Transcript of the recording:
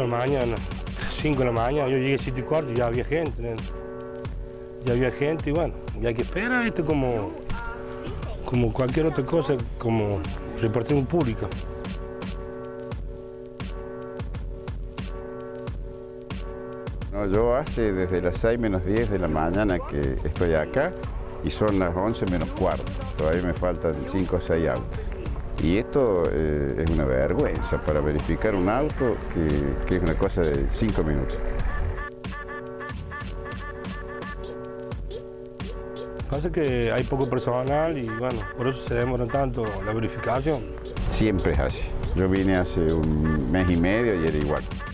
la mañana, 5 de la mañana, yo llegué 7:15 y ya había gente, ¿no? Ya había gente y bueno, y hay que esperar, esto como cualquier otra cosa, como repartir un público. No, yo hace desde las 6 menos 10 de la mañana que estoy acá y son las 11 menos cuarto. Todavía me faltan 5 o 6 autos. Y esto es una vergüenza para verificar un auto que es una cosa de 5 minutos. Pasa que hay poco personal y bueno, por eso se demora tanto la verificación. Siempre es así. Yo vine hace un mes y medio y era igual.